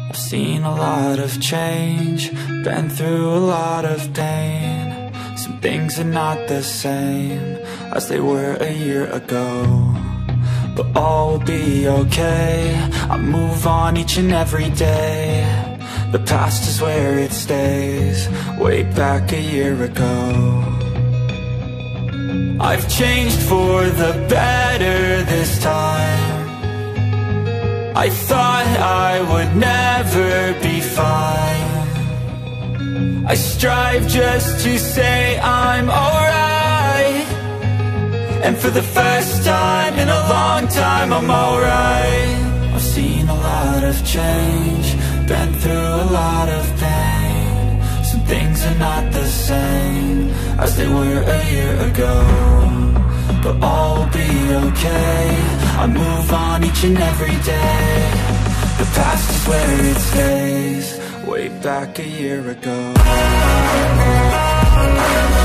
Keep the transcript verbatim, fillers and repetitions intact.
I've seen a lot of change, been through a lot of pain. Some things are not the same as they were a year ago, but all will be okay. I move on each and every day. The past is where it stays, way back a year ago. I've changed for the better this time. I thought I would never be fine. I strive just to say I'm alright, and for the first time in a long time I'm alright. I've seen a lot of change, been through a lot of pain. Some things are not the same as they were a year ago, but all will be okay. I move on each and every day. The past is where it stays, way back a year ago.